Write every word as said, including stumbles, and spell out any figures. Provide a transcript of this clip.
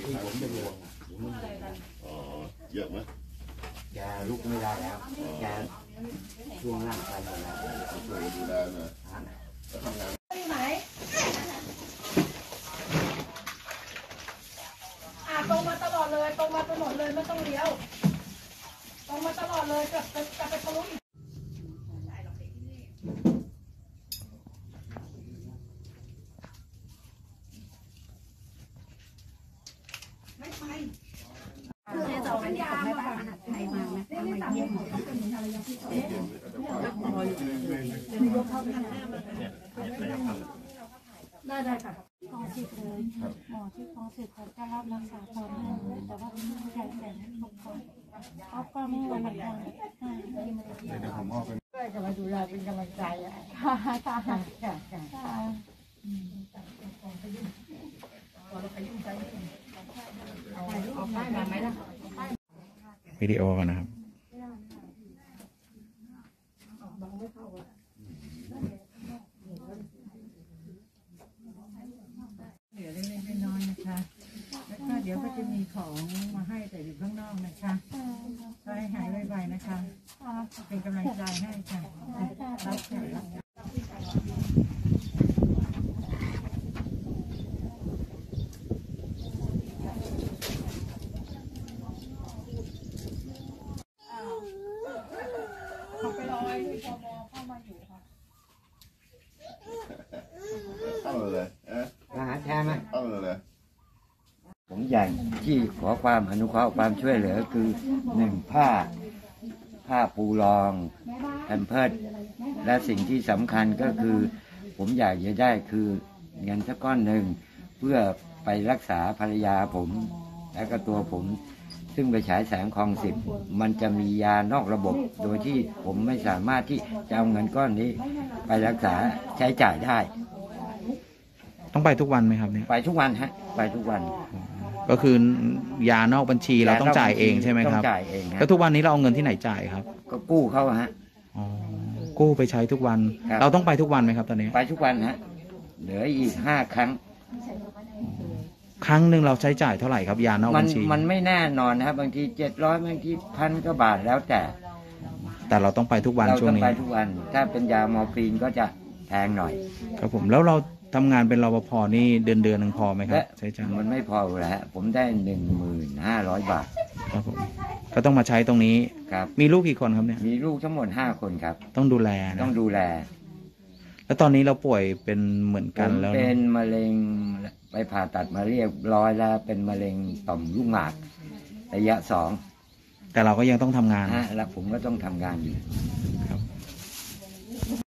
ที่ผมเป็นห่วงอ๋อเยอะไหมแกลุกไม่ได้แล้วแกช่วงร่างกายหมดแล้วช่วยดูแลหน่อยทำงานที่ไหนอ่าตรงมาตลอดเลยตรงมาตลอดเลยไม่ต้องเลี้ยวตรงมาตลอดเลยจะจะไปทะลุอีกไม่ไปคือในสองพันยามาบ้านใครมาไหมทำไมเยี่ยมเขาเป็นภรรยาพี่เอ๊ะได้ได้ค่ะคลองสิบเลยหมอที่คลองสิบเขาจะรับรักษาต่อเนื่องเลยแต่ว่าผู้ชายแต่ทุกคนเขาก็ไม่วันละคนเดี๋ยวผมมอบเป็นช่วยกันมาดูแลเป็นกำลังใจอ่ะค่ะค่ะค่ะค่ะวิดีโอกันนะครับเหลือเล็กๆน้อยๆนะคะแล้วก็เดี๋ยวก็จะมีของมาให้แต่อยู่ข้างนอกนะคะก็ให้หายไวๆนะคะเป็นกำลังใจให้ค่ะรับค่ะเขาไปรอไอ้ที่พมเข้ามาอยู่ค่ะเอาเลยเอ๊ะทหารแท้ไหมเอาเลยผมอยากที่ขอความอนุเคราะห์ความช่วยเหลือคือหนึ่งผ้าผ้าปูรองแพมเพิร์สและสิ่งที่สำคัญก็คือผมอยากจะได้คือเงินสักก้อนหนึ่งเพื่อไปรักษาภรรยาผมและก็ตัวผมซึ่งไปฉายแสงคลองสิบมันจะมียานอกระบบโดยที่ผมไม่สามารถที่จะเอาเงินก้อนนี้ไปรักษาใช้จ่ายได้ต้องไปทุกวันไหมครับเนี่ยไปทุกวันฮะไปทุกวันก็คือยานอกบัญชีเราต้องจ่ายเองใช่ไหมครับต้องจ่ายเองแล้วทุกวันนี้เราเอาเงินที่ไหนจ่ายครับก็กู้เขาฮะอ๋อกู้ไปใช้ทุกวันเราต้องไปทุกวันไหมครับตอนนี้ไปทุกวันฮะเหลืออีกห้าครั้งครั้งหนึ่งเราใช้จ่ายเท่าไหร่ครับยานอกบัญชีมันไม่แน่นอนนะครับบางทีเจ็ดร้อยบางทีพันก็บาทแล้วแต่แต่เราต้องไปทุกวันช่วงนี้เราต้องไปทุกวันถ้าเป็นยามอร์ฟีนก็จะแพงหน่อยครับผมแล้วเราทำงานเป็นรปภนี่เดือนเดือนหนึ่งพอไหมครับใช้จ่ายมันไม่พอแล้วผมได้หนึ่งหมื่นห้าร้อยบาทครับผมก็ต้องมาใช้ตรงนี้ครับมีลูกกี่คนครับเนี่ยมีลูกทั้งหมดห้าคนครับต้องดูแลต้องดูแลแล้วตอนนี้เราป่วยเป็นเหมือนกันแล้วเป็นมะเร็งไปผ่าตัดมาเรียบร้อยแล้วเป็นมะเร็งต่อมลูกหมากระยะสองแต่เราก็ยังต้องทำงานฮะแล้วผมก็ต้องทำงานอยู่